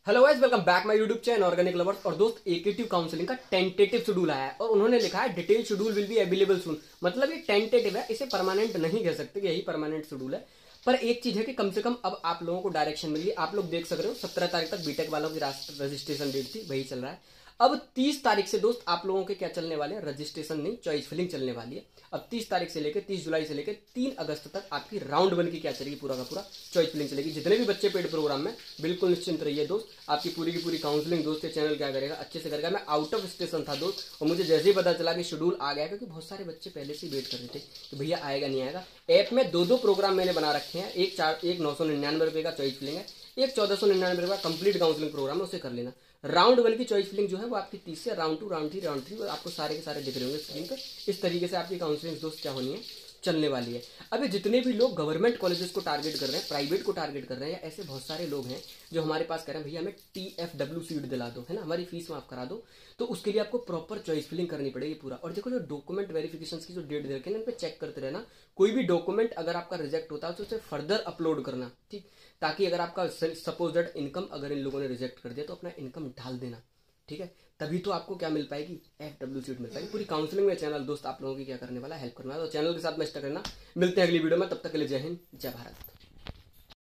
Hello guys, welcome back my YouTube channel organic lovers. और दोस्त एकेटिव काउंसलिंग का टेंटेटिव शेड्यूल आया है और उन्होंने लिखा है detail schedule will be available soon. मतलब ये टेंटेटिव है, इसे परमानेंट नहीं कह सकते कि यही परमानेंट शेड्यूल है। पर एक चीज है कि कम से कम अब आप लोगों को डायरेक्शन मिली। आप लोग देख सक रहे हो 17 तारीख तक बीटेक वालों की रजिस्ट्रेशन डेट थी, वही चल रहा है। अब 30 तारीख से दोस्त आप लोगों के क्या चलने वाले हैं, रजिस्ट्रेशन नहीं चॉइस फिलिंग चलने वाली है। अब 30 तारीख से लेकर 30 जुलाई से लेकर 3 अगस्त तक आपकी राउंड 1 की क्या चलेगी, पूरा का पूरा चॉइस फिलिंग चलेगी। जितने भी बच्चे पेड प्रोग्राम में, बिल्कुल निश्चिंत रहिए दोस्त, आपकी पूरी की पूरी काउंसलिंग दोस्त ये चैनल क्या करेगा, अच्छे से करेगा। मैं आउट ऑफ स्टेशन था दोस्त और मुझे जैसे ही पता चला कि शेड्यूल आ गया, क्योंकि बहुत सारे बच्चे पहले से वेट कर रहे थे कि भैया आएगा नहीं आएगा। ऐप में दो प्रोग्राम मैंने बना रखे हैं, एक 999 रुपए का चॉइस फिलिंग है, एक 1499 रुपए का कंप्लीट काउंसलिंग प्रोग्राम है, उसे कर लेना। राउंड 1 की चॉइस फिलिंग जो है वो आपकी 30 से राउंड 2, राउंड 3, राउंड 3 आपको सारे के सारे दिख रहे होंगे स्क्रीन पे। इस तरीके से आपकी काउंसलिंग दोस्त क्या होनी है, चलने वाली है। अभी जितने भी लोग गवर्नमेंट कॉलेजेस को टारगेट कर रहे हैं, प्राइवेट को टारगेट कर रहे हैं, या ऐसे बहुत सारे लोग हैं जो हमारे पास कह रहे हैं भैया हमें TFW सीट दिला दो, है ना, हमारी फीस माफ करा दो, तो उसके लिए आपको प्रॉपर चॉइस फिलिंग करनी पड़ेगी पूरा। और देखो जो डॉक्यूमेंट वेरिफिकेशन की जो डेट दे रखी है, इन पे चेक करते रहना। कोई भी डॉक्यूमेंट अगर आपका रिजेक्ट होता है तो उसे फर्दर अपलोड करना, ठीक, ताकि अगर आपका सपोज दैट इनकम अगर इन लोगों ने रिजेक्ट कर दिया तो अपना इनकम डाल देना, ठीक है। तभी तो आपको क्या मिल पाएगी, FW सीट मिल पाएगी। पूरी काउंसलिंग में चैनल दोस्त आप लोगों की क्या करने वाला, हेल्प करने वाला। तो चैनल के साथ में स्टक रहना। मिलते हैं अगली वीडियो में, तब तक के लिए जय हिंद, जय भारत।